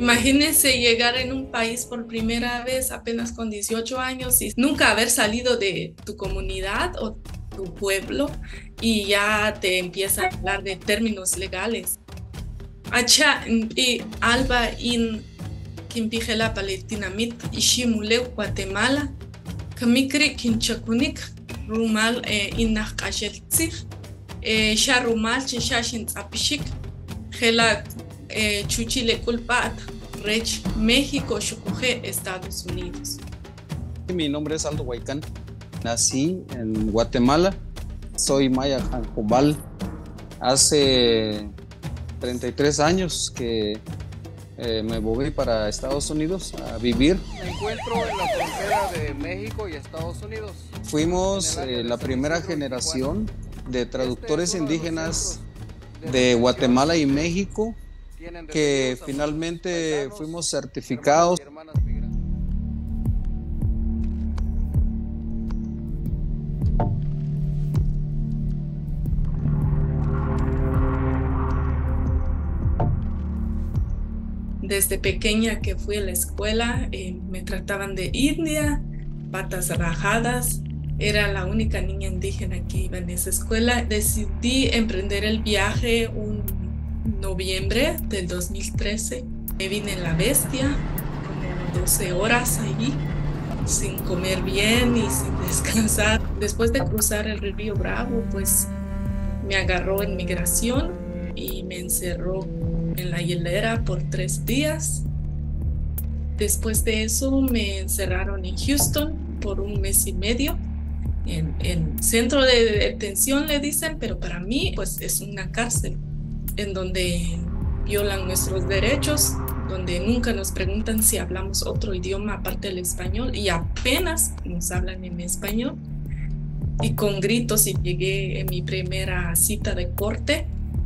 Imagínense llegar en un país por primera vez apenas con 18 años y nunca haber salido de tu comunidad o tu pueblo y ya te empieza a hablar de términos legales. Acha y alba in kimpijela paletinamit ishimule Guatemala kamikri kinchakunik rumal innak kasheltzig sha rumal chishashin apishik gela chuchile culpat Rech México Xukuje Estados Unidos. Mi nombre es Aldo Huaycán, nací en Guatemala, soy maya Janjobal. Hace 33 años que me moví para Estados Unidos a vivir. Me encuentro en la frontera de México y Estados Unidos. Fuimos la primera generación de traductores indígenas de Guatemala y México que finalmente fuimos certificados. Desde pequeña que fui a la escuela, me trataban de india, patas rajadas. Era la única niña indígena que iba en esa escuela. Decidí emprender el viaje un noviembre del 2013. Me vine en la Bestia, como 12 horas allí, sin comer bien y sin descansar. Después de cruzar el río Bravo, pues me agarró en migración y me encerró en la hielera por 3 días. Después de eso me encerraron en Houston por 1 mes y medio. En centro de detención le dicen, pero para mí pues es una cárcel en donde violan nuestros derechos, donde nunca nos preguntan si hablamos otro idioma aparte del español y apenas nos hablan en español. Y con gritos y llegué en mi primera cita de corte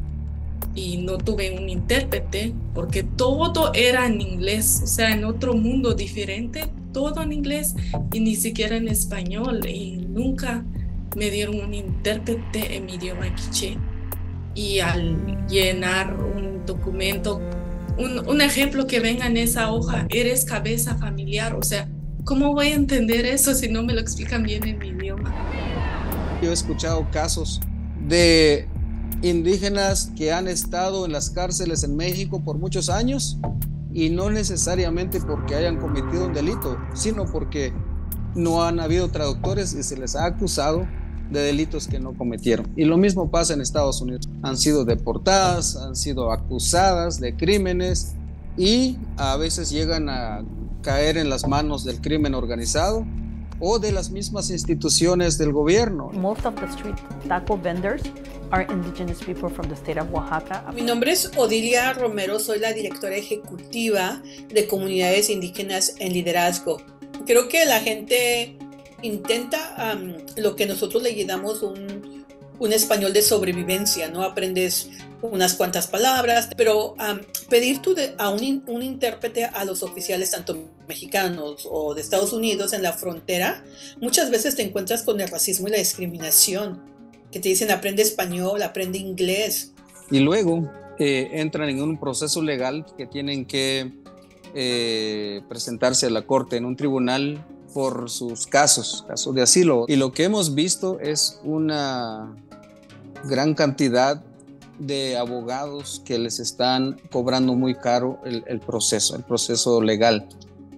y no tuve un intérprete porque todo era en inglés, o sea, en otro mundo diferente, todo en inglés y ni siquiera en español, y nunca me dieron un intérprete en mi idioma quiché. Y al llenar un documento, un ejemplo que venga en esa hoja, eres cabeza familiar, o sea, ¿cómo voy a entender eso si no me lo explican bien en mi idioma? Yo he escuchado casos de indígenas que han estado en las cárceles en México por muchos años y no necesariamente porque hayan cometido un delito, sino porque no han habido traductores y se les ha acusado de delitos que no cometieron. Y lo mismo pasa en Estados Unidos. Han sido deportadas, han sido acusadas de crímenes y a veces llegan a caer en las manos del crimen organizado o de las mismas instituciones del gobierno. Most of the street taco vendors are indigenous people from the state of Oaxaca. Mi nombre es Odilia Romero, soy la directora ejecutiva de Comunidades Indígenas en Liderazgo. Creo que la gente intenta lo que nosotros le llamamos un español de sobrevivencia, ¿no? Aprendes unas cuantas palabras, pero pedir a un intérprete a los oficiales, tanto mexicanos o de Estados Unidos en la frontera, muchas veces te encuentras con el racismo y la discriminación, que te dicen aprende español, aprende inglés. Y luego entran en un proceso legal que tienen que presentarse a la corte en un tribunal por sus casos de asilo. Y lo que hemos visto es una gran cantidad de abogados que les están cobrando muy caro el proceso legal.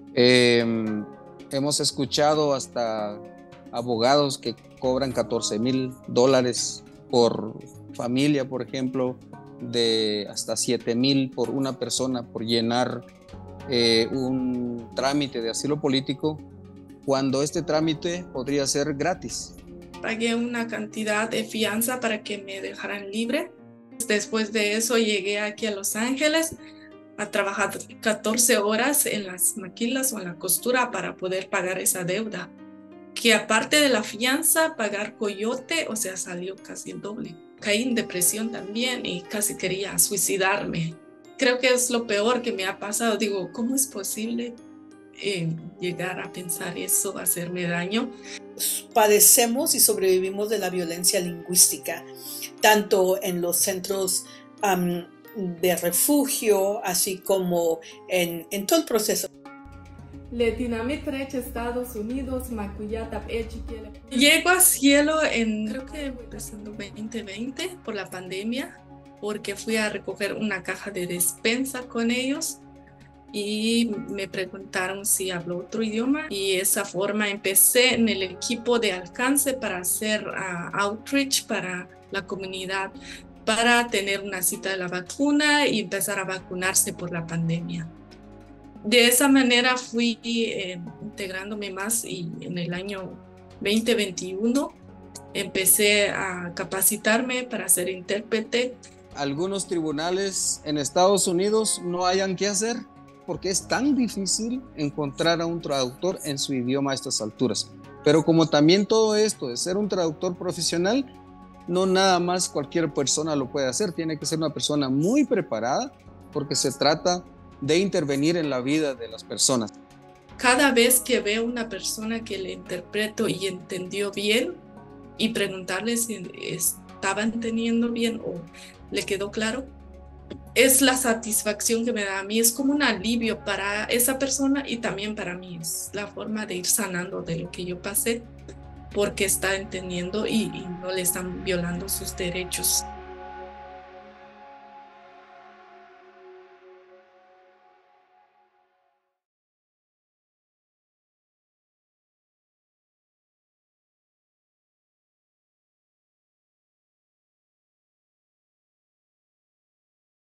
Hemos escuchado hasta abogados que cobran $14,000 por familia, por ejemplo, de hasta $7,000 por una persona por llenar un trámite de asilo político, cuando este trámite podría ser gratis. Pagué una cantidad de fianza para que me dejaran libre. Después de eso llegué aquí a Los Ángeles a trabajar 14 horas en las maquilas o en la costura para poder pagar esa deuda. Que aparte de la fianza, pagar coyote, o sea, salió casi el doble. Caí en depresión también y casi quería suicidarme. Creo que es lo peor que me ha pasado. Digo, ¿cómo es posible llegar a pensar eso, hacerme daño? Padecemos y sobrevivimos de la violencia lingüística, tanto en los centros de refugio, así como en todo el proceso. Estados Unidos, llego a Cielo en, creo que empezando 2020 por la pandemia, porque fui a recoger una caja de despensa con ellos y me preguntaron si hablo otro idioma, y de esa forma empecé en el equipo de alcance para hacer outreach para la comunidad, para tener una cita de la vacuna y empezar a vacunarse por la pandemia. De esa manera fui integrándome más, y en el año 2021 empecé a capacitarme para ser intérprete. Algunos tribunales en Estados Unidos no hayan qué hacer porque es tan difícil encontrar a un traductor en su idioma a estas alturas. Pero como también todo esto de ser un traductor profesional, no nada más cualquier persona lo puede hacer, tiene que ser una persona muy preparada porque se trata de intervenir en la vida de las personas. Cada vez que veo una persona que le interpreto y entendió bien, y preguntarle si estaba entendiendo bien o le quedó claro, es la satisfacción que me da a mí. Es como un alivio para esa persona y también para mí. Es la forma de ir sanando de lo que yo pasé, porque está entendiendo y no le están violando sus derechos.